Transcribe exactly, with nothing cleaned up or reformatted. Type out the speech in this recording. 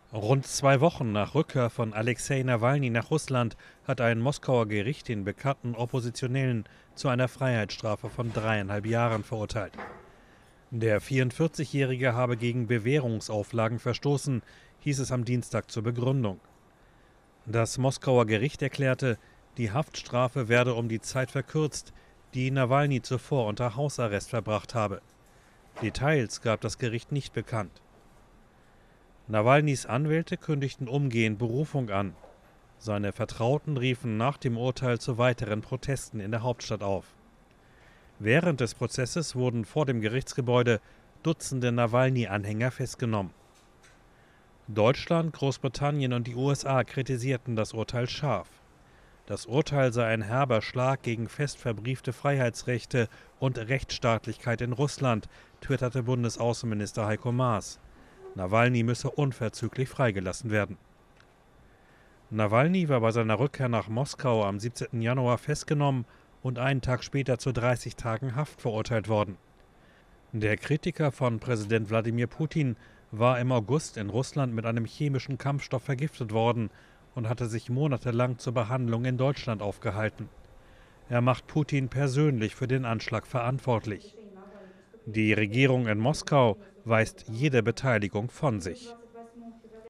Rund zwei Wochen nach Rückkehr von Alexei Nawalny nach Russland hat ein Moskauer Gericht den bekannten Oppositionellen zu einer Freiheitsstrafe von dreieinhalb Jahren verurteilt. Der vierundvierzigjährige habe gegen Bewährungsauflagen verstoßen, hieß es am Dienstag zur Begründung. Das Moskauer Gericht erklärte, die Haftstrafe werde um die Zeit verkürzt, die Nawalny zuvor unter Hausarrest verbracht habe. Details gab das Gericht nicht bekannt. Nawalnys Anwälte kündigten umgehend Berufung an. Seine Vertrauten riefen nach dem Urteil zu weiteren Protesten in der Hauptstadt auf. Während des Prozesses wurden vor dem Gerichtsgebäude Dutzende Nawalny-Anhänger festgenommen. Deutschland, Großbritannien und die U S A kritisierten das Urteil scharf. Das Urteil sei ein herber Schlag gegen fest verbriefte Freiheitsrechte und Rechtsstaatlichkeit in Russland, twitterte Bundesaußenminister Heiko Maas. Nawalny müsse unverzüglich freigelassen werden. Nawalny war bei seiner Rückkehr nach Moskau am siebzehnten Januar festgenommen und einen Tag später zu dreißig Tagen Haft verurteilt worden. Der Kritiker von Präsident Wladimir Putin war im August in Russland mit einem chemischen Kampfstoff vergiftet worden und hatte sich monatelang zur Behandlung in Deutschland aufgehalten. Er macht Putin persönlich für den Anschlag verantwortlich. Die Regierung in Moskau weist jede Beteiligung von sich.